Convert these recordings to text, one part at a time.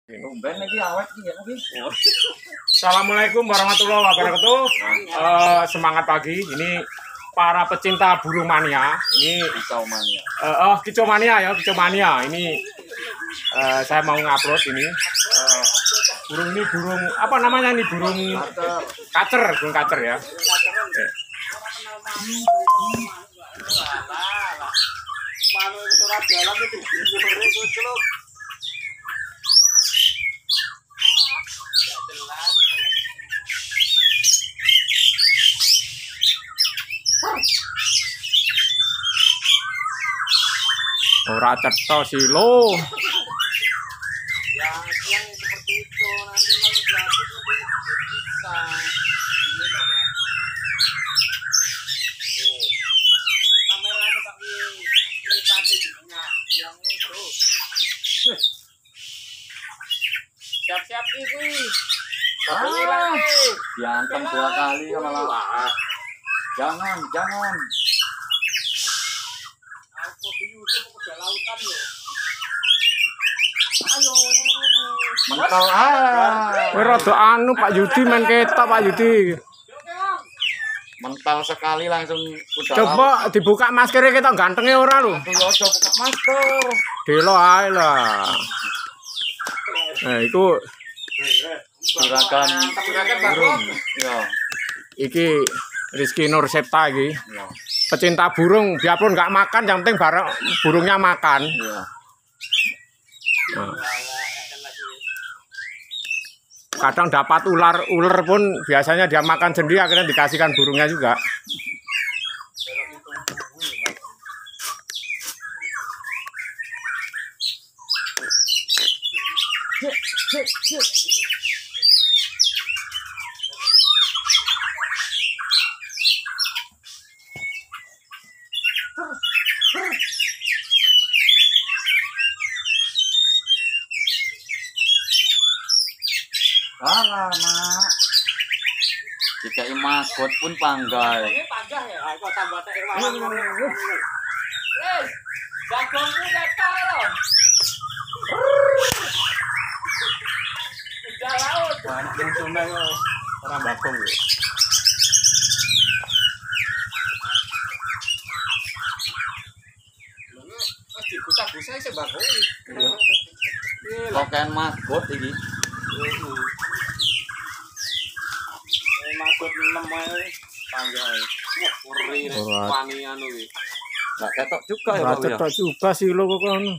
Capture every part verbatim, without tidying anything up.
Assalamualaikum warahmatullahi wabarakatuh. Uh, semangat pagi. Ini para pecinta burung mania. Ini kicau mania. Uh, oh, kicau mania ya, kicau mania. Ini uh, saya mau ngupload ini. Uh, burung ini burung apa namanya ini burung kacer, burung kacer ya. Okay. Ora cetha silo. Yang yang seperti itu nanti kalau jadi seperti itu bisa. Oh, kameranya pakai private jenengan, yang itu. Siap-siap ini. Ah, diantem dua kali malah. Jangan, jangan. Aku YouTube udah lautan loh. Ayo. Mental ah. Kowe rada anu Pak Yudi main ketok Pak Yudi. Mental sekali langsung udah. Coba dibuka maskernya kita gantengnya ora lho. Aduh, yo coba buka masker. Delo ae lah. Nah, iku Juragan burung. Ya. iki Rizky Nur Septa iki. Ya. Pecinta burung, biarpun nggak makan, yang penting bareng burungnya makan. Ya. Nah. Kadang dapat ular, ular pun biasanya dia makan sendiri, akhirnya dikasihkan burungnya juga. Alah, Mak. Jika imagot pun panggal. Ini panjang ya, kok tambah teh irwan. Eh, jagongmu datang. Udah laut. Yang sumbang orang bakung. Wes dibusa-busa sih bakung. Koken magot iki. Magot enam ae panjang. Uri wani anu iki. Enggak ketok juga ya, Ora Pak ya. cetok juga sih lo kok anu.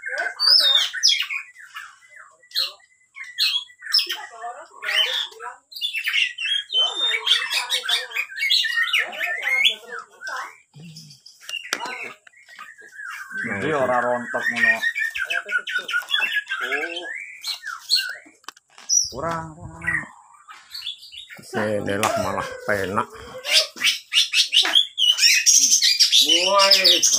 Jadi ora rontok ngono. Oh. Kurang, kurang. Sedelah malah penak. Woi.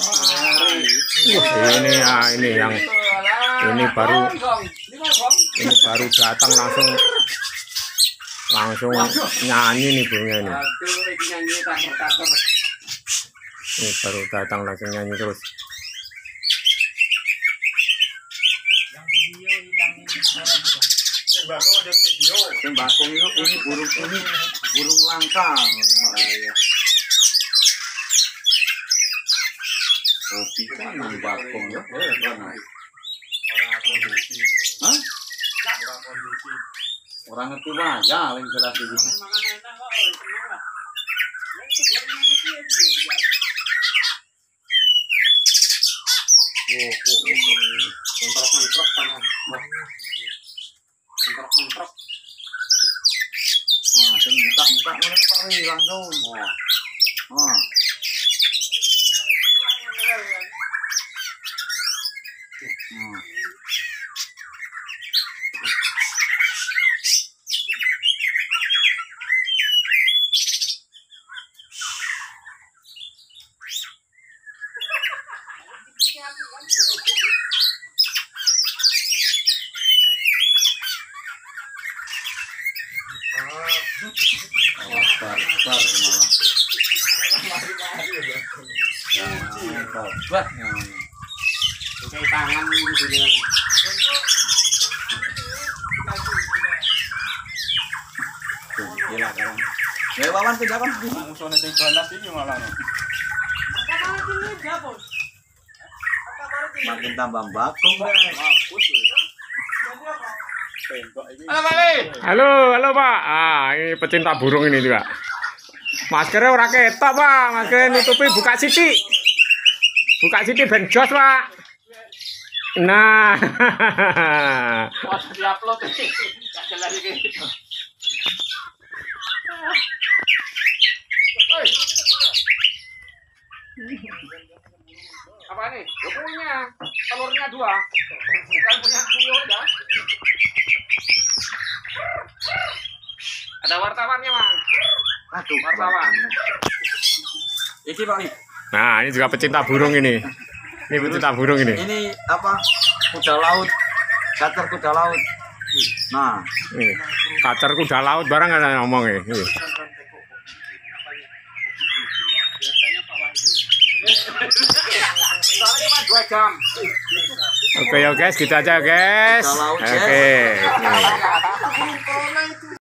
Ini ya, ini yang ini baru ini baru datang langsung langsung nyanyi nih burungnya ini. Aduh, iki nyanyi taker-taker. Ini baru datang langsung nyanyi terus. Yang video yang Sembako ada video. Sembako itu ini burung ini burung langka. Ya. Kopi kan sembako ya. Hah? Orang ngerti wajah paling jelas iki. Oh, kontrak-kontrak tangan. Kontrak-kontrak. Wah, sen buka-buka ngono kok Pak Wi langsung. Wah. Oh. Hmm. Bar, bar malah. Ya, tobat. Pakai tangan gitu. Ya Wawan tidak kan Musuhnya sing ganas iki malah. makin tambah bakung deh. Mampus weh. Tembak iki. Halo Pak. Halo, halo Pak. Ah, ini pecinta burung ini juga. Maskernya ora ketok Pak, maskernya nutupi buka sithik. Buka sithik ben jos Pak. Nah. Wah, di-upload iki. Gak jelas iki. Oi. Apa nih? Lo punya. Telurnya dua. Bukan punya puyuh ya. Ada wartawannya, Mang. Aduh, Wartawan. Iki Pak nih. Nah, ini juga pecinta burung ini. Ini pecinta burung ini. Ini apa? Kuda laut. Kacer kuda laut. Nah, Nih, kacer kuda laut barang ada ngomong ya. Nih. Soalnya cuma dua jam. Oke ya guys, gitu aja ya guys. Kuda laut, Oke. guys. Nih. Corona itu